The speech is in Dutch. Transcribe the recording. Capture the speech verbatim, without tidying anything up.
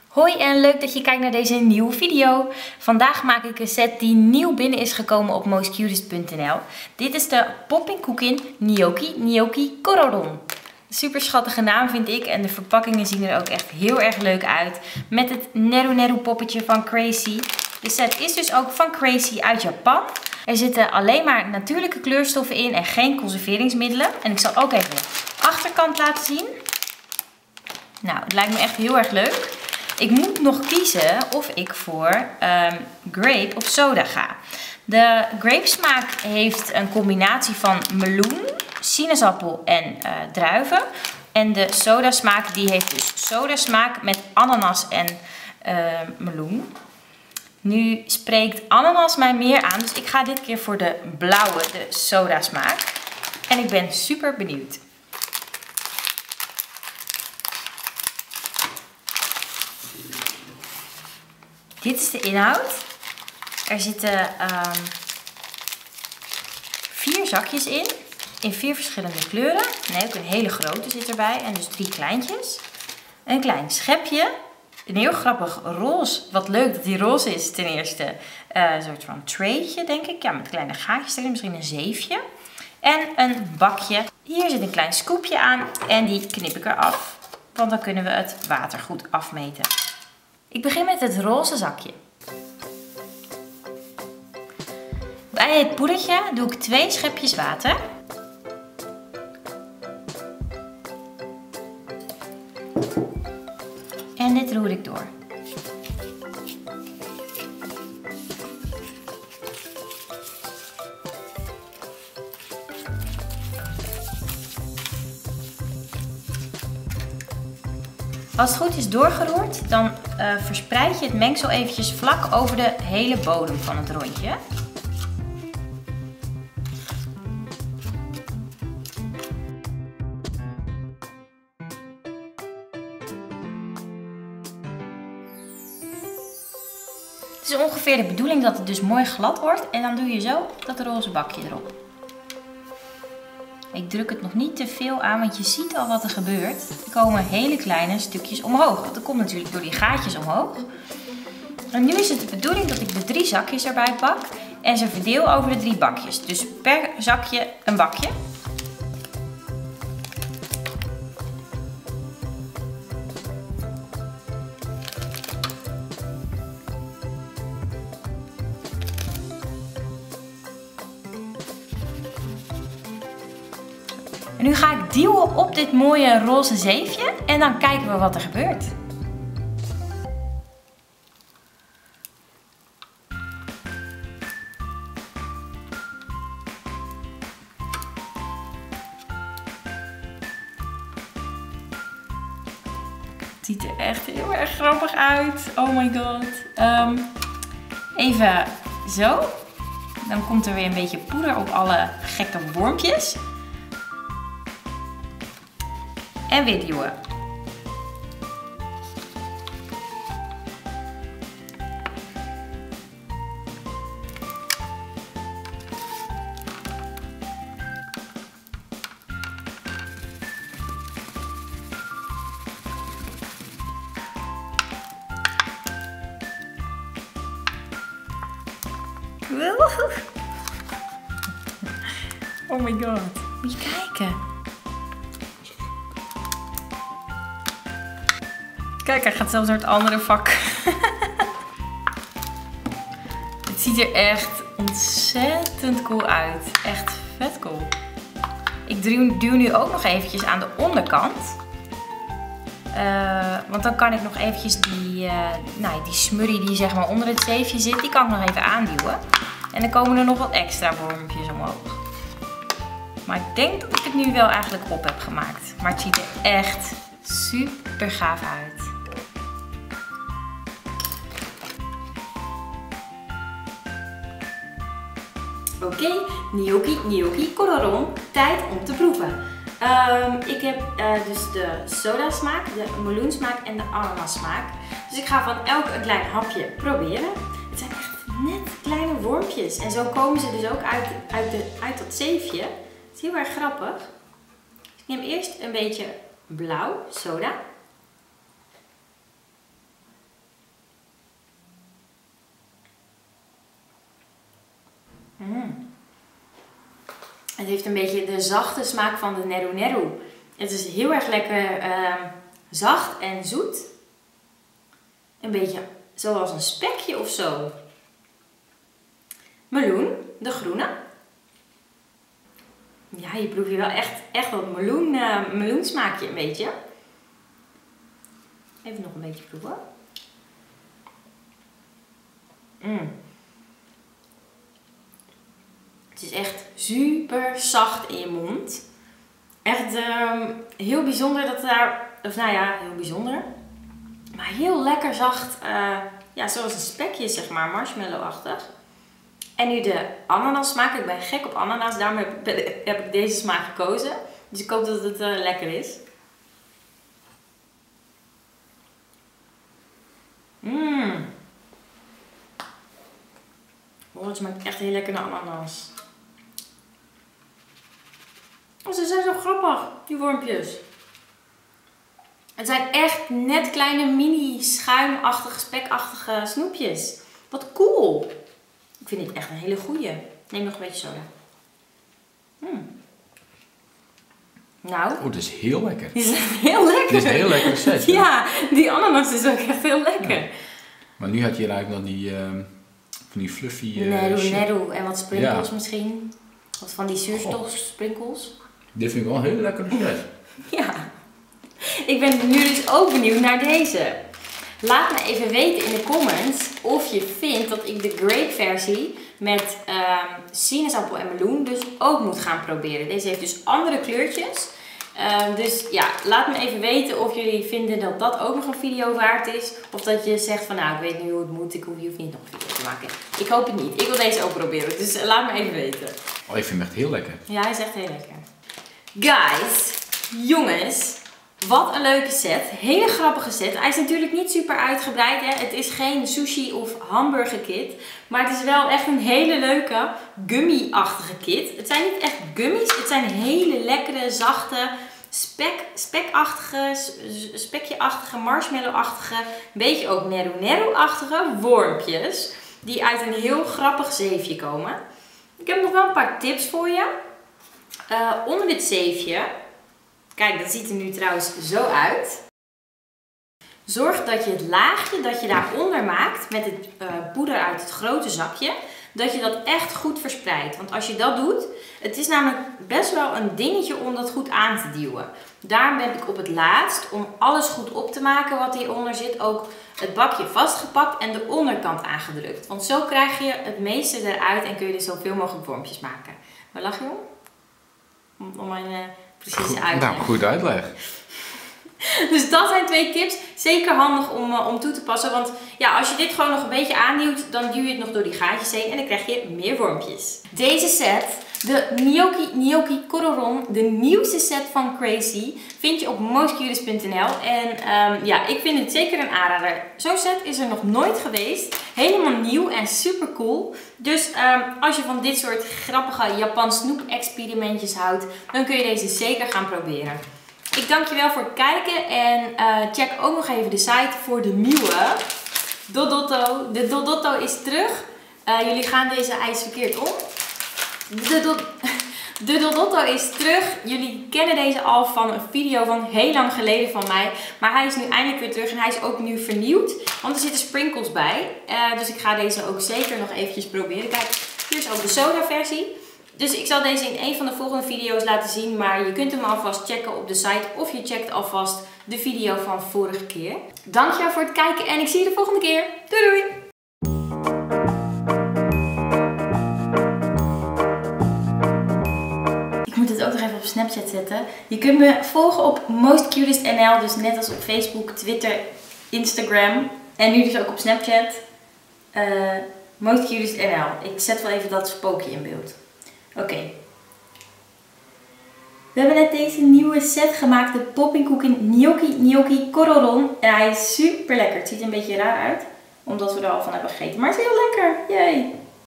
Hoi en leuk dat je kijkt naar deze nieuwe video. Vandaag maak ik een set die nieuw binnen is gekomen op mostcutest punt n l. Dit is de Popping Cookin Gnocchi Gnocchi Kororon. Super schattige naam vind ik en de verpakkingen zien er ook echt heel erg leuk uit. Met het Neru Neru poppetje van Crazy. De set is dus ook van Crazy uit Japan. Er zitten alleen maar natuurlijke kleurstoffen in en geen conserveringsmiddelen. En ik zal ook even de achterkant laten zien. Nou, het lijkt me echt heel erg leuk. Ik moet nog kiezen of ik voor um, grape of soda ga. De grape smaak heeft een combinatie van meloen, sinaasappel en uh, druiven. En de soda smaak die heeft dus soda smaak met ananas en uh, meloen. Nu spreekt ananas mij meer aan, dus ik ga dit keer voor de blauwe, de soda smaak. En ik ben super benieuwd. Dit is de inhoud. Er zitten um, vier zakjes in. In vier verschillende kleuren. Nee, ook een hele grote zit erbij. En dus drie kleintjes. Een klein schepje. Een heel grappig roze. Wat leuk dat die roze is ten eerste. Uh, een soort van traytje denk ik. Ja, met kleine gaatjes erin. Misschien een zeefje. En een bakje. Hier zit een klein scoopje aan. En die knip ik eraf. Want dan kunnen we het water goed afmeten. Ik begin met het roze zakje. Bij het poedertje doe ik twee schepjes water. En dit roer ik door. Als het goed is doorgeroerd, dan uh, verspreid je het mengsel eventjes vlak over de hele bodem van het rondje. Het is ongeveer de bedoeling dat het dus mooi glad wordt en dan doe je zo dat roze bakje erop. Ik druk het nog niet te veel aan, want je ziet al wat er gebeurt. Er komen hele kleine stukjes omhoog. Want dat komt natuurlijk door die gaatjes omhoog. En nu is het de bedoeling dat ik de drie zakjes erbij pak en ze verdeel over de drie bakjes. Dus per zakje een bakje. En nu ga ik duwen op dit mooie roze zeefje en dan kijken we wat er gebeurt. Het ziet er echt heel erg grappig uit. Oh my god. Um, even zo. Dan komt er weer een beetje poeder op alle gekke wormpjes. En weer duwen. Oh my god. Moet je kijken. Kijk, hij gaat zelfs naar het andere vak. Het ziet er echt ontzettend cool uit. Echt vet cool. Ik duw nu ook nog eventjes aan de onderkant. Uh, want dan kan ik nog eventjes die, uh, nou, die smurrie die zeg maar onder het zeefje zit, die kan ik nog even aanduwen. En dan komen er nog wat extra wormpjes omhoog. Maar ik denk dat ik het nu wel eigenlijk op heb gemaakt. Maar het ziet er echt super gaaf uit. Oké, okay, Gnocchi Gnocchi Kororon, tijd om te proeven. Um, ik heb uh, dus de soda smaak, de meloensmaak en de ananas smaak. Dus ik ga van elk een klein hapje proberen. Het zijn echt net kleine wormpjes en zo komen ze dus ook uit, uit, de, uit dat zeefje. Het is heel erg grappig. Dus ik neem eerst een beetje blauw soda. Het heeft een beetje de zachte smaak van de Neru Neru. Het is heel erg lekker uh, zacht en zoet. Een beetje zoals een spekje of zo. Meloen, de groene. Ja, je proeft hier wel echt, echt dat meloen, uh, meloensmaakje een beetje. Even nog een beetje proeven. Mm. Het is echt super zacht in je mond. Echt uh, heel bijzonder dat daar, of nou ja, heel bijzonder. Maar heel lekker zacht, uh, ja, zoals een spekje zeg maar, marshmallow-achtig. En nu de ananas smaak. Ik ben gek op ananas, daarom heb, heb ik deze smaak gekozen. Dus ik hoop dat het uh, lekker is. Mmm. Oh, het smaakt echt heel lekker naar ananas. Oh, ze zijn zo grappig, die wormpjes. Het zijn echt net kleine mini schuimachtige, spekachtige snoepjes. Wat cool. Ik vind dit echt een hele goeie. Neem nog een beetje soda. Mm. Nou. Oh, dat is heel lekker. Die zijn heel lekker. Dit is heel lekker set. Ja, die ananas is ook echt heel lekker. Ja. Maar nu had je eigenlijk nog die, uh, van die fluffy... Uh, Neru Neru en wat sprinkles ja. misschien. Wat van die zuurstofsprinkles. Dit vind ik wel een hele lekkere set. Ja. Ik ben nu dus ook benieuwd naar deze. Laat me even weten in de comments of je vindt dat ik de grape versie met uh, sinaasappel en meloen dus ook moet gaan proberen. Deze heeft dus andere kleurtjes. Uh, dus ja, laat me even weten of jullie vinden dat dat ook nog een video waard is. Of dat je zegt van nou, ik weet nu hoe het moet, ik hoef, je hoeft niet nog een video te maken. Ik hoop het niet. Ik wil deze ook proberen, dus uh, laat me even weten. Oh, ik vind hem echt heel lekker. Ja, hij is echt heel lekker. Guys, jongens. Wat een leuke set. Hele grappige set. Hij is natuurlijk niet super uitgebreid. Hè? Het is geen sushi of hamburger kit. Maar het is wel echt een hele leuke gummy-achtige kit. Het zijn niet echt gummies. Het zijn hele lekkere, zachte, spek, spekachtige, spekje-achtige, marshmallow-achtige, een beetje ook Neru Neru-achtige wormpjes. Die uit een heel grappig zeefje komen. Ik heb nog wel een paar tips voor je. Uh, onder dit zeefje... Kijk, dat ziet er nu trouwens zo uit. Zorg dat je het laagje dat je daaronder maakt met het uh, poeder uit het grote zakje, dat je dat echt goed verspreidt. Want als je dat doet, het is namelijk best wel een dingetje om dat goed aan te duwen. Daarom heb ik op het laatst, om alles goed op te maken wat hieronder zit, ook het bakje vastgepakt en de onderkant aangedrukt. Want zo krijg je het meeste eruit en kun je er zoveel mogelijk vormpjes maken. Waar lach je om? Om, om mijn... Uh, Precies uitleg. Nou, goed uitleg. Dus dat zijn twee tips. Zeker handig om, uh, om toe te passen. Want ja, als je dit gewoon nog een beetje aanduwt, dan duw je het nog door die gaatjes heen en dan krijg je meer wormpjes. Deze set, de Gnocchi Gnocchi Kororon, de nieuwste set van Crazy, vind je op most curious punt n l. En um, ja, ik vind het zeker een aanrader. Zo'n set is er nog nooit geweest. Helemaal nieuw en super cool. Dus um, als je van dit soort grappige Japan snoep experimentjes houdt, dan kun je deze zeker gaan proberen. Ik dank je wel voor het kijken en uh, check ook nog even de site voor de nieuwe Dodotto. De Dodotto is terug. Uh, jullie gaan deze ijs verkeerd om. De, do de Dodotto is terug. Jullie kennen deze al van een video van heel lang geleden van mij. Maar hij is nu eindelijk weer terug en hij is ook nu vernieuwd. Want er zitten sprinkles bij. Uh, dus ik ga deze ook zeker nog eventjes proberen. Kijk, hier is ook de soda versie. Dus ik zal deze in een van de volgende video's laten zien. Maar je kunt hem alvast checken op de site. Of je checkt alvast de video van vorige keer. Dankjewel voor het kijken en ik zie je de volgende keer. Doei doei! Ik moet het ook nog even op Snapchat zetten. Je kunt me volgen op most curious punt n l. Dus net als op Facebook, Twitter, Instagram. En nu dus ook op Snapchat. Uh, most curious punt n l. Ik zet wel even dat spookje in beeld. Oké. Okay. We hebben net deze nieuwe set gemaakt. De Popping Cooking Gnocchi Gnocchi Kororon. En hij is super lekker. Het ziet er een beetje raar uit. Omdat we er al van hebben gegeten. Maar het is heel lekker. Yay!